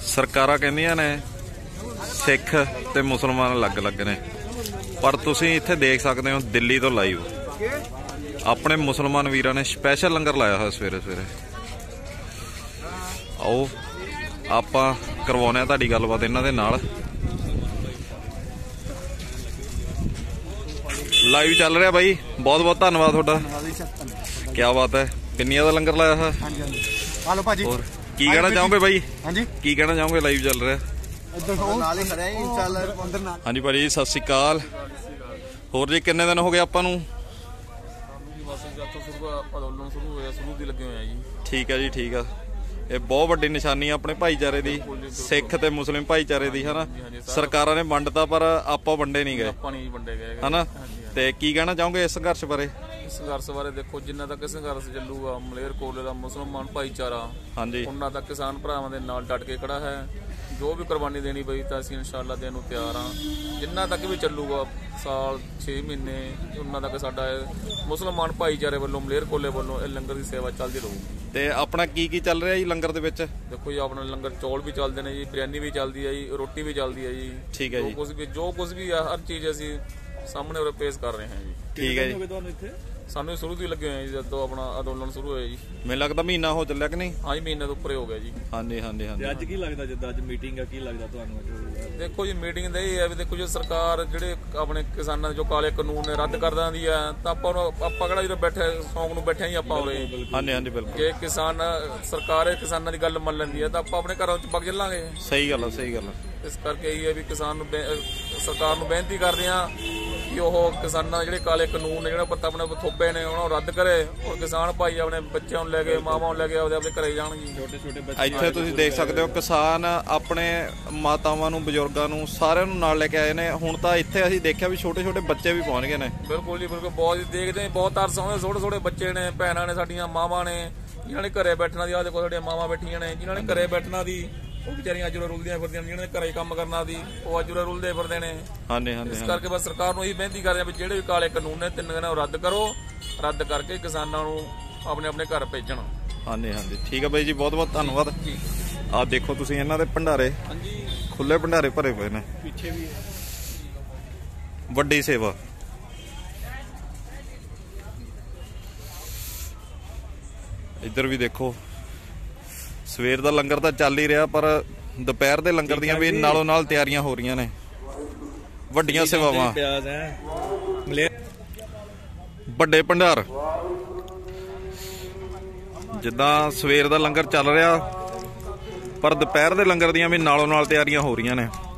ਸਰਕਾਰਾਂ ਕਹਿੰਦੀਆਂ ਨੇ ਸਿੱਖ ਤੇ ਮੁਸਲਮਾਨ ਅਲੱਗ-ਅਲੱਗ ਨੇ, ਪਰ ਤੁਸੀਂ ਇੱਥੇ ਦੇਖ ਸਕਦੇ ਹੋ ਦਿੱਲੀ ਤੋਂ ਲਾਈਵ ਆਪਣੇ ਮੁਸਲਮਾਨ ਵੀਰਾਂ ਨੇ ਸਪੈਸ਼ਲ ਲੰਗਰ ਲਾਇਆ ਹੋਇਆ ਸਵੇਰੇ ਸਵੇਰੇ। ਆਓ ਆਪਾਂ ਕਰਵਾਉਂਦੇ ਹਾਂ ਤੁਹਾਡੀ ਗੱਲਬਾਤ ਇਹਨਾਂ ਦੇ ਨਾਲ। ਲਾਈਵ ਚੱਲ ਰਿਹਾ ਬਾਈ, ਬਹੁਤ ਬਹੁਤ ਧੰਨਵਾਦ ਤੁਹਾਡਾ। ਕਿਆ ਬਾਤ ਹੈ, ਕਿੰਨੀਆਂ ਦਾ ਲੰਗਰ ਲਾਇਆ ਹੈ। ਹੋਰ ਕੀ ਕਹਿਣਾ ਚਾਹੋਗੇ ਬਾਈ? ਕੀ ਕਹਿਣਾ ਚਾਹੋਗੇ? ਲਾਈਵ ਚੱਲ ਰਿਹਾ। ਹਾਂਜੀ ਭਾਜੀ ਸਤਿ ਸ਼੍ਰੀ ਅਕਾਲ। ਹੋਰ ਜੀ ਕਿੰਨੇ ਦਿਨ ਹੋ ਗਏ ਆਪਾਂ ਨੂੰ? ਠੀਕ ਹੈ ਜੀ, ਠੀਕ ਆ। ਇਹ ਬਹੁਤ ਵੱਡੀ ਨਿਸ਼ਾਨੀ ਆ ਆਪਣੇ ਭਾਈਚਾਰੇ ਦੀ, ਸਿੱਖ ਤੇ ਮੁਸਲਿਮ ਭਾਈਚਾਰੇ ਦੀ, ਹਨਾ। ਸਰਕਾਰਾਂ ਨੇ ਵੰਡਤਾ ਪਰ ਆਪਾਂ ਵੰਡੇ ਨਹੀਂ ਗਏ, ਹਨਾ। ਤੇ ਕੀ ਕਹਿਣਾ ਚਾਹੋਗੇ ਇਸ ਸੰਘਰਸ਼ ਬਾਰੇ? ਸੰਘਰਸ਼ ਬਾਰੇ ਦੇਖੋ, ਜਿੰਨਾ ਤੱਕ ਸੰਘਰਸ਼ ਚੱਲੂਗਾ ਮਲੇਰਕੋਟਲੇ ਦਾ ਮੁਸਲਮਾਨ ਭਾਈਚਾਰਾ, ਹਾਂਜੀ, ਉਹਨਾਂ ਤੱਕ ਕਿਸਾਨ ਭਰਾਵਾਂ ਦੇ ਨਾਲ ਡਟ ਕੇ ਖੜਾ ਹੈ। ਜੋ ਵੀ ਕੁਰਬਾਨੀ ਦੇਣੀ ਪਈ ਤਾਂ ਅਸੀਂ ਇਨਸ਼ਾਅੱਲਾ ਦੇਣ ਨੂੰ ਤਿਆਰ ਹਾਂ। ਜਿੰਨਾ ਤੱਕ ਵੀ ਚੱਲੂਗਾ ਸਾਲ 6 ਮਹੀਨੇ, ਉਹਨਾਂ ਤੱਕ ਸਾਡਾ ਮੁਸਲਮਾਨ ਭਾਈਚਾਰੇ ਵੱਲੋਂ ਮਲੇਰਕੋਟਲੇ ਵੱਲੋਂ ਇਹ ਲੰਗਰ ਦੀ ਸੇਵਾ ਚੱਲਦੀ ਰਹੂਗੀ। ਤੇ ਆਪਣਾ ਕੀ ਕੀ ਚੱਲ ਰਿਹਾ ਜੀ ਲੰਗਰ ਦੇ ਵਿੱਚ? ਦੇਖੋ ਜੀ, ਆਪਣਾ ਲੰਗਰ ਚੌਲ ਵੀ ਚੱਲਦੇ ਨੇ ਜੀ, ਬਿਰਿਆਨੀ ਵੀ ਚੱਲਦੀ ਹੈ ਜੀ, ਰੋਟੀ ਵੀ ਚੱਲਦੀ ਹੈ ਜੀ। ਠੀਕ ਹੈ ਜੀ। ਜੋ ਕੁਝ ਵੀ ਹਰ ਚੀਜ਼ ਅਸੀਂ ਸਾਹਮਣੇ ਉਰੇ ਪੇਸ਼ ਕਰ ਰਹੇ ਹਾਂ ਜੀ। ਠੀਕ ਹੈ ਜੀ। ਸਾਨੂੰ ਸ਼ੁਰੂ ਤੋਂ ਹੀ ਲੱਗੇ ਹੋਏ ਜੀ, ਜਦੋਂ ਆਪਣਾ ਅੰਦੋਲਨ ਸ਼ੁਰੂ ਹੋਇਆ ਜੀ। ਮੈਨੂੰ ਲੱਗਦਾ ਮਹੀਨਾ ਹੋ ਚੱਲਿਆ ਕਿ ਨਹੀਂ? ਹਾਂਜੀ, ਮਹੀਨੇ ਤੋਂ ਉੱਪਰ ਹੋ ਗਿਆ ਜੀ। ਹਾਂਜੀ ਹਾਂਜੀ ਹਾਂਜੀ। ਅੱਜ ਕੀ ਲੱਗਦਾ, ਜਿੱਦਾਂ ਅੱਜ ਮੀਟਿੰਗ ਆ, ਕੀ ਲੱਗਦਾ ਤੁਹਾਨੂੰ? ਦੇਖੋ ਜੀ, ਮੀਟਿੰਗ ਦਾ ਇਹ ਹੈ ਵੀ ਦੇਖੋ, ਜੇ ਸਰਕਾਰ ਜਿਹੜੇ ਆਪਣੇ ਕਿਸਾਨਾਂ ਦੇ ਜੋ ਕਾਲੇ ਕਾਨੂੰਨ ਨੇ ਰੱਦ ਕਰ ਦਿੰਦੀ ਹੈ ਤਾਂ ਆਪਾਂ ਕਿਹੜਾ ਜਦੋਂ ਬੈਠੇ ਸੌਂਗ ਨੂੰ ਬੈਠੇ ਹੀ ਆਪਾਂ ਉਰੇ। ਹਾਂਜੀ ਹਾਂਜੀ ਬਿਲਕੁਲ। ਜੇ ਸਰਕਾਰ ਕਿਸਾਨਾਂ ਦੀ ਗੱਲ ਮੰਨ ਲੈਂਦੀ ਹੈ ਤਾਂ ਆਪਾਂ ਆਪਣੇ ਘਰਾਂ 'ਚ ਵਗ ਚੱਲਾਂਗੇ। ਸਹੀ ਗੱਲ ਆ, ਸਹੀ ਗੱਲ ਆ। ਇਸ ਕਰਕੇ ਇਹ ਹੈ ਵੀ ਸਰਕਾਰ ਨੂੰ ਬੇਨਤੀ ਕਰਦੇ ਹਾਂ ਕਿ ਉਹ ਕਿਸਾਨਾਂ ਜਿਹੜੇ ਕਾਲੇ ਕਾਨੂੰਨ ਨੇ ਜਿਹੜੇ ਆਪਣੇ ਥੋਪੇ ਨੇ ਉਹਨਾਂ ਨੂੰ ਰੱਦ ਕਰੇ, ਔਰ ਕਿਸਾਨ ਭਾਈ ਆਪਣੇ ਬੱਚਿਆਂ ਨੂੰ ਲੈ ਕੇ, ਮਾਵਾਂ ਨੂੰ ਲੈ ਕੇ ਆਪਦੇ ਘਰੇ ਜਾਣਗੇ। ਛੋਟੇ ਛੋਟੇ ਬੱਚੇ ਇੱਥੇ ਤੁਸੀਂ ਦੇਖ ਸਕਦੇ ਹੋ, ਕਿਸਾਨ ਆਪਣੇ ਮਾਤਾਵਾਂ ਨੂੰ, ਬਜ਼ੁਰਗਾਂ ਨੂੰ, ਸਾਰਿਆਂ ਨੂੰ ਨਾਲ ਲੈ ਕੇ ਆਏ ਨੇ। ਹੁਣ ਤਾਂ ਇੱਥੇ ਅਸੀਂ ਦੇਖਿਆ ਵੀ ਛੋਟੇ ਛੋਟੇ ਬੱਚੇ ਵੀ ਪਹੁੰਚ ਗਏ ਨੇ। ਬਿਲਕੁਲ ਜੀ, ਬਿਲਕੁਲ। ਬਹੁਤ ਦੇਖਦੇ ਬਹੁਤ ਤਰਸ ਆਉਂਦੇ, ਛੋਟੇ ਛੋਟੇ ਬੱਚੇ ਨੇ, ਭੈਣਾਂ ਨੇ, ਸਾਡੀਆਂ ਮਾਵਾਂ ਨੇ, ਜਿਨ੍ਹਾਂ ਨੇ ਘਰੇ ਬੈਠਣਾ ਦੀ। ਆਹ ਦੇਖੋ ਸਾਡੀਆਂ ਮਾਵਾਂ ਬੈਠੀਆਂ ਨੇ, ਜਿਨ੍ਹਾਂ ਨੇ ਘਰੇ ਬੈਠਣਾ ਦੀ, ਉਹ ਵਿਚਾਰੀਆਂ ਅੱਜ ਰੁਲਦੀਆਂ ਫਿਰਦੀਆਂ। ਜਿਹਨਾਂ ਨੇ ਘਰੇ ਕੰਮ ਕਰਨਾ ਦੀ, ਉਹ ਅੱਜ ਰੁਲਦੇ ਫਿਰਦੇ ਨੇ। ਹਾਂਜੀ ਹਾਂਜੀ। ਇਸ ਕਰਕੇ ਬਸ ਸਰਕਾਰ ਨੂੰ ਇਹੀ ਬੇਨਤੀ ਕਰਦੇ ਆ ਵੀ ਜਿਹੜੇ ਵੀ ਕਾਲੇ ਕਾਨੂੰਨ ਨੇ 3 ਦਿਨਾਂ ਨੂੰ ਰੱਦ ਕਰੋ, ਰੱਦ ਕਰਕੇ ਕਿਸਾਨਾਂ ਨੂੰ ਆਪਣੇ ਆਪਣੇ ਘਰ ਭੇਜਣ। ਹਾਂਜੀ ਹਾਂਜੀ ਠੀਕ ਹੈ ਬਾਈ ਜੀ, ਬਹੁਤ ਬਹੁਤ ਧੰਨਵਾਦ। ਆਹ ਦੇਖੋ ਤੁਸੀਂ ਇਹਨਾਂ ਦੇ ਭੰਡਾਰੇ, ਖੁੱਲੇ ਭੰਡਾਰੇ ਭਰੇ ਪਏ ਨੇ। ਪਿੱਛੇ ਵੀ ਵੱਡੀ ਸੇਵਾ। ਇੱਧਰ ਵੀ ਦੇਖੋ, ਸਵੇਰ ਦਾ ਲੰਗਰ ਤਾਂ ਚੱਲ ਹੀ ਰਿਹਾ, ਪਰ ਦੁਪਹਿਰ ਦੇ ਲੰਗਰ ਦੀਆਂ ਵੀ ਨਾਲੋਂ ਨਾਲ ਤਿਆਰੀਆਂ ਹੋ ਰਹੀਆਂ ਨੇ। ਵੱਡੀਆਂ ਸੇਵਾਵਾਂ, ਵੱਡੇ ਭੰਡਾਰ। ਜਿੱਦਾਂ ਸਵੇਰ ਦਾ ਲੰਗਰ ਚੱਲ ਰਿਹਾ, ਪਰ ਦੁਪਹਿਰ ਦੇ ਲੰਗਰ ਦੀਆਂ ਵੀ ਨਾਲੋਂ ਨਾਲ ਤਿਆਰੀਆਂ ਹੋ ਰਹੀਆਂ ਨੇ।